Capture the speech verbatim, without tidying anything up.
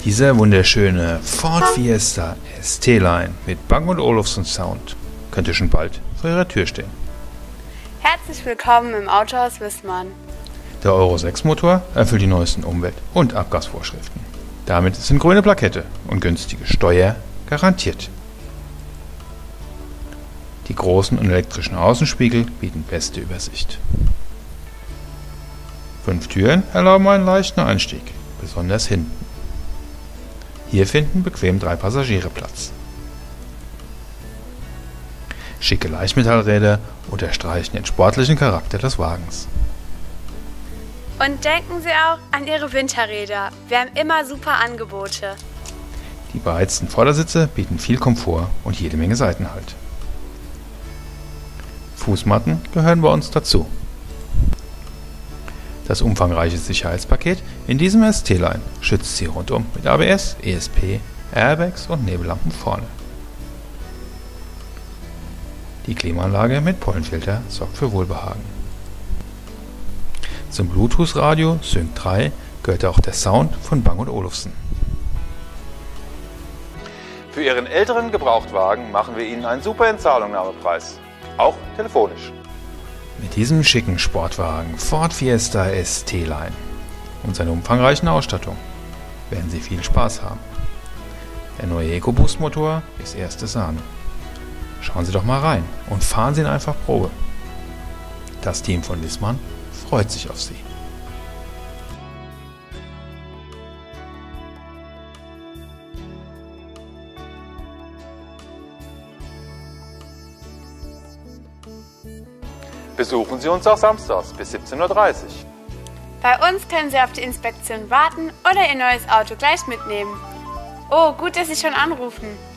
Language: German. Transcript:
Dieser wunderschöne Ford Fiesta S T-Line mit Bang und Olufsen Sound könnte schon bald vor Ihrer Tür stehen. Herzlich willkommen im Autohaus Wissmann. Der Euro sechs Motor erfüllt die neuesten Umwelt- und Abgasvorschriften. Damit sind grüne Plakette und günstige Steuer garantiert. Die großen und elektrischen Außenspiegel bieten beste Übersicht. Fünf Türen erlauben einen leichten Einstieg, besonders hinten. Hier finden bequem drei Passagiere Platz. Schicke Leichtmetallräder unterstreichen den sportlichen Charakter des Wagens. Und denken Sie auch an Ihre Winterräder. Wir haben immer super Angebote. Die beheizten Vordersitze bieten viel Komfort und jede Menge Seitenhalt. Fußmatten gehören bei uns dazu. Das umfangreiche Sicherheitspaket in diesem S T-Line schützt Sie rundum mit A B S, E S P, Airbags und Nebellampen vorne. Die Klimaanlage mit Pollenfilter sorgt für Wohlbehagen. Zum Bluetooth-Radio Sync drei gehört auch der Sound von Bang und Olufsen. Für Ihren älteren Gebrauchtwagen machen wir Ihnen einen super Entzahlungnahmepreis, auch telefonisch. Mit diesem schicken Sportwagen Ford Fiesta S T-Line und seiner umfangreichen Ausstattung werden Sie viel Spaß haben. Der neue EcoBoost-Motor ist erste Sahne. Schauen Sie doch mal rein und fahren Sie ihn einfach Probe. Das Team von Wissmann freut sich auf Sie. Besuchen Sie uns auch samstags bis siebzehn Uhr dreißig. Bei uns können Sie auf die Inspektion warten oder Ihr neues Auto gleich mitnehmen. Oh, gut, dass Sie schon anrufen.